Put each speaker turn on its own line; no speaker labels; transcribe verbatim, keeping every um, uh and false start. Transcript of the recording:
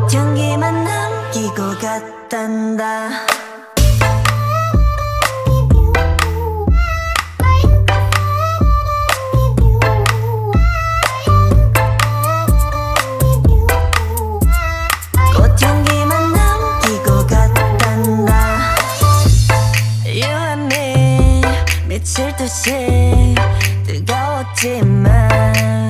향기만 남기고 갔단다. 꽃향기만 남기고 갔단다. You and me 미칠 듯이 뜨거웠지만